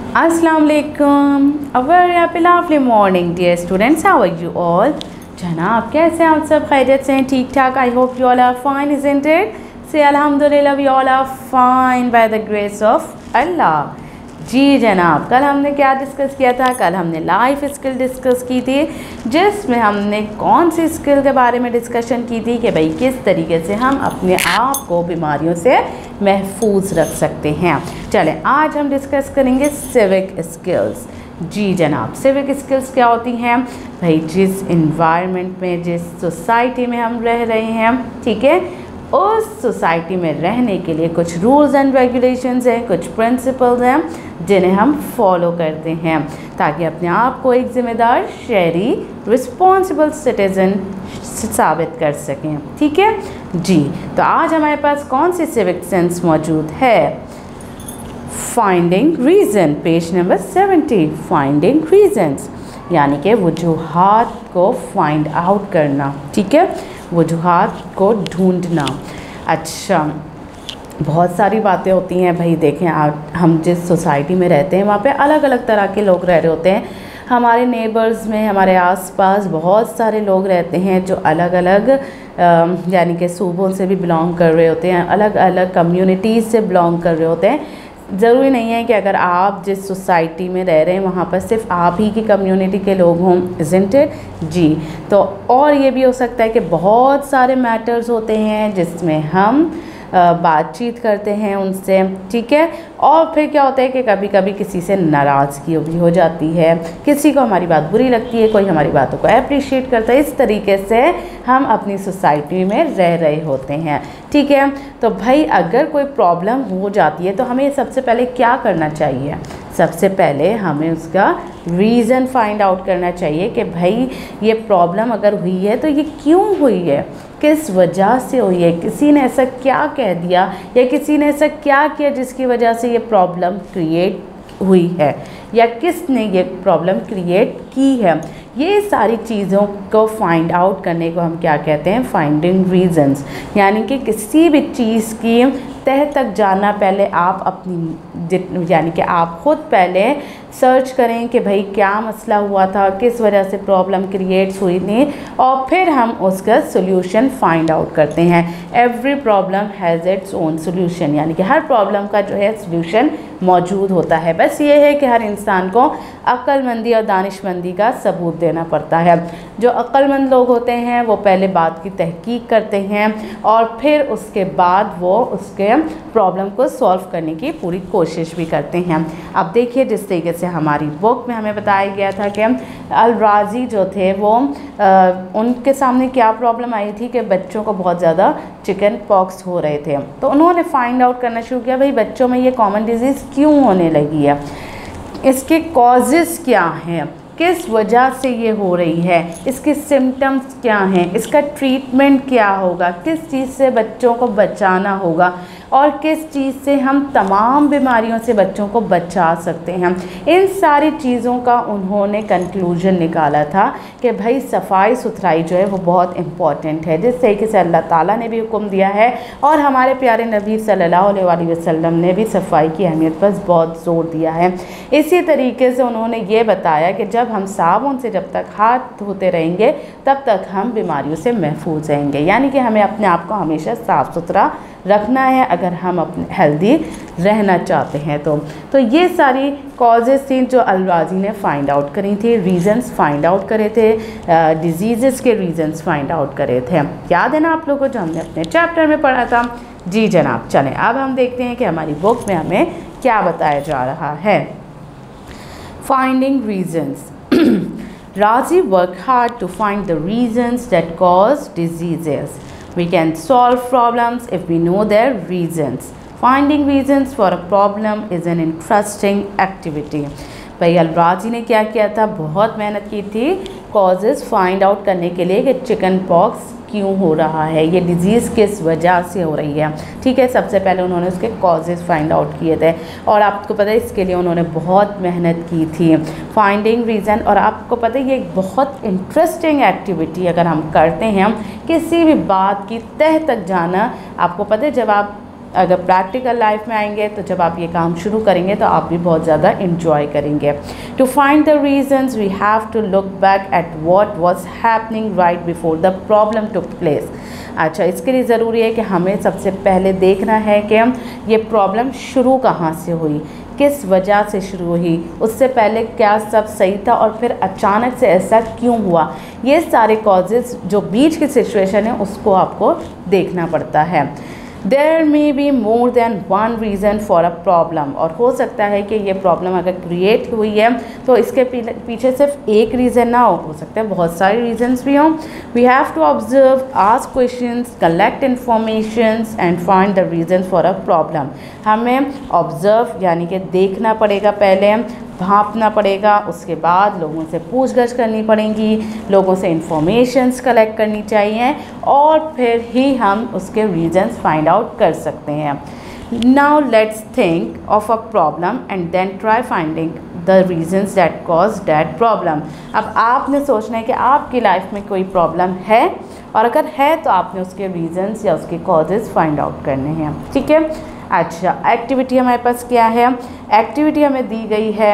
Assalamu alaikum. A very happy lovely morning dear students. How are you all? जनाब कैसे हैं आप सब? खैरियत से हैं? ठीक ठाक? I hope you all are fine, isn't it? Say Alhamdulillah, we all are fine by the grace of Allah. जी जनाब, कल हमने क्या डिस्कस किया था? कल हमने लाइफ स्किल डिस्कस की थी, जिसमें हमने कौन सी स्किल के बारे में डिस्कशन की थी कि भाई किस तरीके से हम अपने आप को बीमारियों से महफूज रख सकते हैं। चलें, आज हम डिस्कस करेंगे सिविक स्किल्स। जी जनाब, सिविक स्किल्स क्या होती हैं? भाई जिस इन्वायरमेंट में, जिस सोसाइटी में हम रह रहे हैं, ठीक है, उस सोसाइटी में रहने के लिए कुछ रूल्स एंड रेगुलेशंस हैं, कुछ प्रिंसिपल्स हैं जिन्हें हम फॉलो करते हैं ताकि अपने आप को एक ज़िम्मेदार शहरी, रिस्पॉन्सिबल सिटीज़न साबित कर सकें। ठीक है जी, तो आज हमारे पास कौन सी सिविक सेंस मौजूद है? Finding reason, page number 70। Finding reasons यानी कि वजूहात को फाइंड आउट करना। ठीक है, वजूहात को ढूंढना। अच्छा, बहुत सारी बातें होती हैं भाई। देखें, हम जिस सोसाइटी में रहते हैं वहाँ पे अलग अलग तरह के लोग रह रहे होते हैं। हमारे नेबर्स में, हमारे आसपास बहुत सारे लोग रहते हैं जो अलग अलग यानी कि सूबों से भी बिलोंग कर रहे होते हैं, अलग अलग कम्युनिटीज़ से बिलोंग कर रहे होते हैं। ज़रूरी नहीं है कि अगर आप जिस सोसाइटी में रह रहे हैं वहाँ पर सिर्फ आप ही की कम्युनिटी के लोग हों, इज़न्ट इट? जी, तो और ये भी हो सकता है कि बहुत सारे मैटर्स होते हैं जिसमें हम बातचीत करते हैं उनसे। ठीक है, और फिर क्या होता है कि कभी कभी किसी से नाराज़गी भी हो जाती है, किसी को हमारी बात बुरी लगती है, कोई हमारी बातों को अप्रिशिएट करता है। इस तरीके से हम अपनी सोसाइटी में रह रहे होते हैं। ठीक है, तो भाई अगर कोई प्रॉब्लम हो जाती है तो हमें सबसे पहले क्या करना चाहिए? सबसे पहले हमें उसका रीज़न फाइंड आउट करना चाहिए कि भाई ये प्रॉब्लम अगर हुई है तो ये क्यों हुई है, किस वजह से हुई है, किसी ने ऐसा क्या कह दिया या किसी ने ऐसा क्या किया जिसकी वजह से ये प्रॉब्लम क्रिएट हुई है, या किसने ये प्रॉब्लम क्रिएट की है। ये सारी चीज़ों को फाइंड आउट करने को हम क्या कहते हैं? Finding reasons. यानी कि किसी भी चीज़ की तह तक जाना, पहले आप अपनी यानी कि आप ख़ुद पहले सर्च करें कि भाई क्या मसला हुआ था, किस वजह से प्रॉब्लम क्रिएट्स हुई थी, और फिर हम उसका सोल्यूशन फाइंड आउट करते हैं। Every problem has its own solution, यानी कि हर प्रॉब्लम का जो है सोल्यूशन मौजूद होता है। बस ये है कि हर इंसान को अक्लमंदी और दानिशमंदी का सबूत देना पड़ता है। जो अक्लमंद लोग होते हैं वो पहले बात की तहकीक करते हैं और फिर उसके बाद वो उसके प्रॉब्लम को सॉल्व करने की पूरी कोशिश भी करते हैं। अब देखिए, जिस तरीके से हमारी बुक में हमें बताया गया था कि अल-राज़ी जो थे वो उनके सामने क्या प्रॉब्लम आई थी कि बच्चों को बहुत ज़्यादा चिकन पॉक्स हो रहे थे। तो उन्होंने फाइंड आउट करना शुरू किया, भाई बच्चों में ये कॉमन डिजीज़ क्यों होने लगी है, इसके कॉजेज़ क्या हैं, किस वजह से ये हो रही है, इसके सिम्टम्स क्या हैं, इसका ट्रीटमेंट क्या होगा, किस चीज़ से बच्चों को बचाना होगा और किस चीज़ से हम तमाम बीमारियों से बच्चों को बचा सकते हैं। इन सारी चीज़ों का उन्होंने कंक्लूजन निकाला था कि भाई सफाई सुथराई जो है वो बहुत इम्पॉर्टेंट है, जिस तरीके से अल्लाह ताला ने भी हुक्म दिया है और हमारे प्यारे नबी सल्लल्लाहु अलैहि वसल्लम ने भी सफाई की अहमियत पर बहुत ज़ोर दिया है। इसी तरीके से उन्होंने ये बताया कि जब हम साबुन से जब तक हाथ धोते रहेंगे तब तक हम बीमारियों से महफूज रहेंगे। यानी कि हमें अपने आप को हमेशा साफ़ सुथरा रखना है अगर हम अपने हेल्दी रहना चाहते हैं। तो ये सारी कॉजेज़ थी जो अल-राज़ी ने फाइंड आउट करी थी, रीज़न्स फाइंड आउट करे थे, डिजीज़ के रीज़न्स फाइंड आउट करे थे। याद है ना आप लोगों को, जो हमने अपने चैप्टर में पढ़ा था? जी जनाब, चलें अब हम देखते हैं कि हमारी बुक में हमें क्या बताया जा रहा है। Finding reasons. Razi worked hard to find the reasons that cause diseases. We can solve problems if we know their reasons. Finding reasons for a problem is an interesting activity. भाई अल-राज़ी ने क्या किया था? बहुत मेहनत की थी कॉजेज़ फाइंड आउट करने के लिए कि चिकन पॉक्स क्यों हो रहा है, ये डिज़ीज़ किस वजह से हो रही है। ठीक है, सबसे पहले उन्होंने उसके कॉजेज़ फाइंड आउट किए थे और आपको पता है इसके लिए उन्होंने बहुत मेहनत की थी, फाइंडिंग रीज़न। और आपको पता है ये एक बहुत इंटरेस्टिंग एक्टिविटी अगर हम करते हैं, किसी भी बात की तह तक जाना। आपको पता है जब आप अगर प्रैक्टिकल लाइफ में आएंगे तो जब आप ये काम शुरू करेंगे तो आप भी बहुत ज़्यादा इंजॉय करेंगे। To find the reasons we have to look back at what was happening right before the problem took place. अच्छा, इसके लिए ज़रूरी है कि हमें सबसे पहले देखना है कि ये प्रॉब्लम शुरू कहाँ से हुई, किस वजह से शुरू हुई, उससे पहले क्या सब सही था और फिर अचानक से ऐसा क्यों हुआ। ये सारे कॉजेज़ जो बीच की सिचुएशन है उसको आपको देखना पड़ता है। There may be more than one reason for a problem, और हो सकता है कि ये प्रॉब्लम अगर क्रिएट हुई है तो इसके पीछे सिर्फ एक रीज़न ना हो सकता है बहुत सारे रीजन्स भी हों। We have to observe, ask questions, collect informations and find the reason for a problem. हमें ऑब्जर्व यानी कि देखना पड़ेगा, पहले भांपना पड़ेगा, उसके बाद लोगों से पूछगछ करनी पड़ेगी, लोगों से इंफॉर्मेशंस कलेक्ट करनी चाहिए और फिर ही हम उसके रीजंस फाइंड आउट कर सकते हैं। Now let's think of a problem and then try finding the reasons that cause that problem. अब आपने सोचना है कि आपकी लाइफ में कोई प्रॉब्लम है और अगर है तो आपने उसके रीजंस या उसके कॉजेज़ फाइंड आउट करने हैं। ठीक है। अच्छा, एक्टिविटी हमारे पास क्या है? एक्टिविटी हमें दी गई है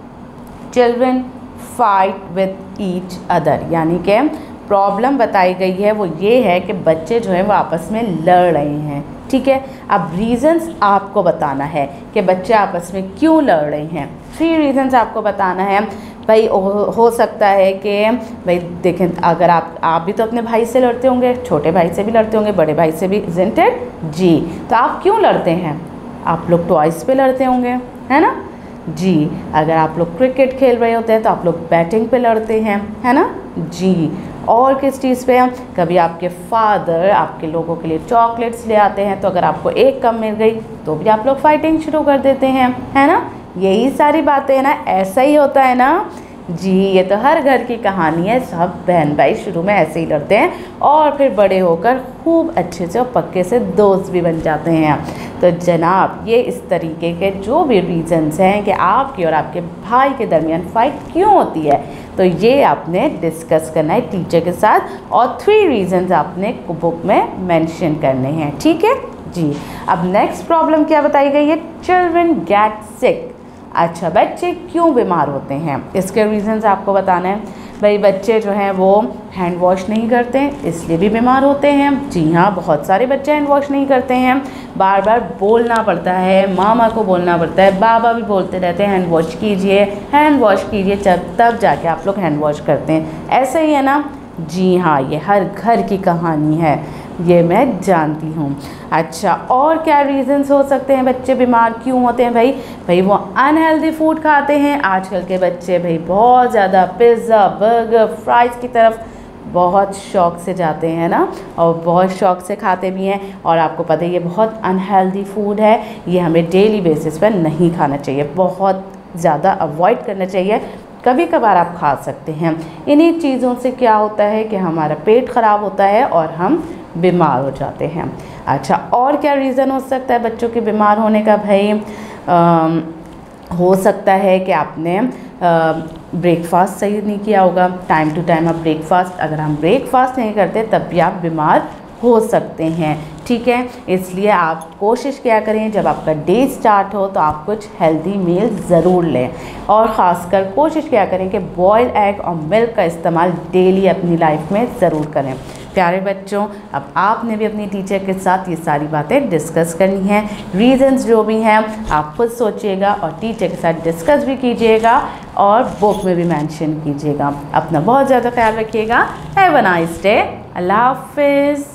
children fight with each other, यानी कि प्रॉब्लम बताई गई है वो ये है कि बच्चे जो हैं वो आपस में लड़ रहे हैं। ठीक है। अब रीजंस आपको बताना है कि बच्चे आपस में क्यों लड़ रहे हैं। 3 रीजंस आपको बताना है। भाई हो सकता है कि भाई देखें, अगर आप भी तो अपने भाई से लड़ते होंगे, छोटे भाई से भी लड़ते होंगे, बड़े भाई से भी, इज़न्ट इट? जी। तो आप क्यों लड़ते हैं? आप लोग टॉयज़ पे लड़ते होंगे, है ना जी। अगर आप लोग क्रिकेट खेल रहे होते हैं तो आप लोग बैटिंग पे लड़ते हैं, है ना जी। और किस चीज़ पे? कभी आपके फादर आपके लोगों के लिए चॉकलेट्स ले आते हैं तो अगर आपको एक कम मिल गई तो भी आप लोग फाइटिंग शुरू कर देते हैं, है ना। यही सारी बातें हैं ना, ऐसा ही होता है ना जी। ये तो हर घर की कहानी है, सब बहन भाई शुरू में ऐसे ही लड़ते हैं और फिर बड़े होकर खूब अच्छे से और पक्के से दोस्त भी बन जाते हैं। तो जनाब, ये इस तरीके के जो भी रीजंस हैं कि आपके और आपके भाई के दरमियान फ़ाइट क्यों होती है, तो ये आपने डिस्कस करना है टीचर के साथ और 3 रीजंस आपने बुक में मेंशन करने हैं। ठीक है जी। अब नेक्स्ट प्रॉब्लम क्या बताई गई है? Children get sick. अच्छा, बच्चे क्यों बीमार होते हैं, इसके रीजंस आपको बताना है। भाई बच्चे जो हैं वो हैंड वॉश नहीं करते इसलिए भी बीमार होते हैं। जी हाँ, बहुत सारे बच्चे हैंड वॉश नहीं करते हैं, बार बार बोलना पड़ता है, मामा को बोलना पड़ता है, बाबा भी बोलते रहते हैं हैंड वॉश कीजिए, हैंड वॉश कीजिए, तब जाके आप लोग हैंड वॉश करते हैं। ऐसा ही है ना? जी हाँ, ये हर घर की कहानी है, ये मैं जानती हूँ। अच्छा, और क्या रीज़न्स हो सकते हैं बच्चे बीमार क्यों होते हैं? भाई वो अनहेल्दी फूड खाते हैं। आजकल के बच्चे भाई बहुत ज़्यादा पिज़्ज़ा, बर्गर, फ्राइज़ की तरफ बहुत शौक़ से जाते हैं ना, और बहुत शौक़ से खाते भी हैं। और आपको पता है ये बहुत अनहेल्दी फूड है, ये हमें डेली बेसिस पर नहीं खाना चाहिए, बहुत ज़्यादा अवॉइड करना चाहिए। कभी कभार आप खा सकते हैं। इन्हीं चीज़ों से क्या होता है कि हमारा पेट ख़राब होता है और हम बीमार हो जाते हैं। अच्छा, और क्या रीज़न हो सकता है बच्चों के बीमार होने का? भाई हो सकता है कि आपने ब्रेकफास्ट सही नहीं किया होगा, टाइम टू टाइम आप ब्रेकफास्ट, अगर हम ब्रेकफास्ट नहीं करते तब भी आप बीमार हो सकते हैं। ठीक है, इसलिए आप कोशिश क्या करें जब आपका डे स्टार्ट हो तो आप कुछ हेल्दी मील ज़रूर लें, और ख़ासकर कोशिश क्या करें कि बॉयल एग और मिल्क का इस्तेमाल डेली अपनी लाइफ में ज़रूर करें। प्यारे बच्चों, अब आपने भी अपनी टीचर के साथ ये सारी बातें डिस्कस करनी है। रीजंस जो भी हैं आप खुद सोचिएगा और टीचर के साथ डिस्कस भी कीजिएगा और बुक में भी मेंशन कीजिएगा। अपना बहुत ज़्यादा ख्याल रखिएगा। Have a nice day. Allah हाफिज़।